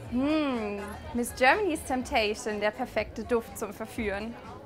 Miss Germany's Temptation, der perfekte Duft zum Verführen.